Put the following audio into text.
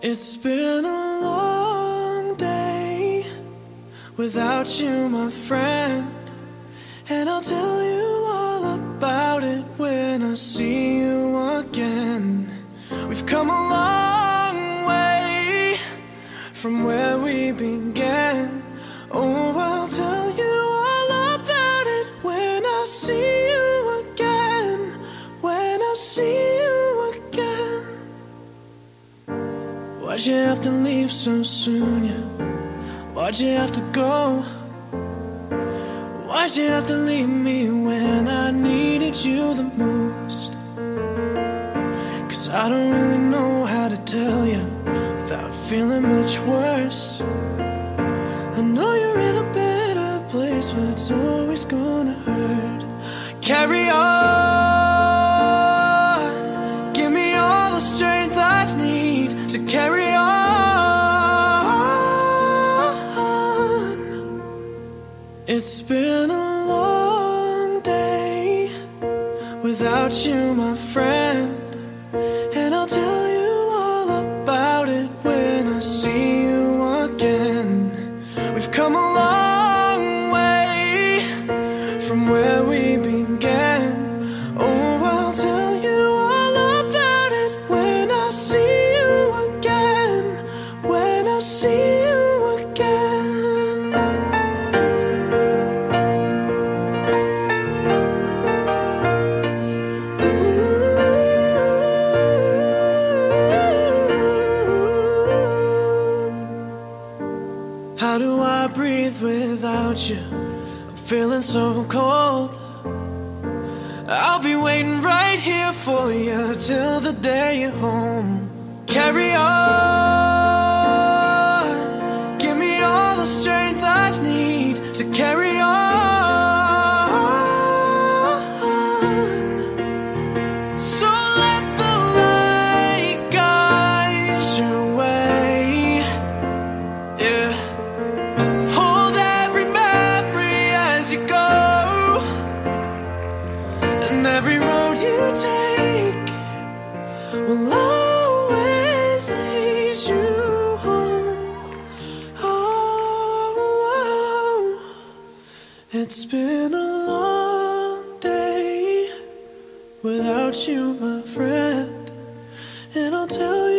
It's been a long day without you, my friend, and I'll tell you all about it when I see you again. We've come a long way from where we began. Oh, I'll tell you all about it when I see you again. When I see you again. Why'd you have to leave so soon, yeah? Why'd you have to go? Why'd you have to leave me when I needed you the most? 'Cause I don't really know how to tell you without feeling much worse. I know you're in a better place, but it's always gonna hurt. Carry on, give me all the strength I need to carry on. It's been a long day without you, my friend, and I'll tell you all about it when I see you again. We've come a long way from where we began. Oh, I'll tell you all about it when I see you again. When I see you again. How do I breathe without you? I'm feeling so cold. I'll be waiting right here for you till the day you're home. Carry on, give me all the strength I need to carry on. So let the light guide your way, yeah. Hold every memory as you go, and every road you take will always lead you home. Oh, it's been a long day without you, my friend, and I'll tell you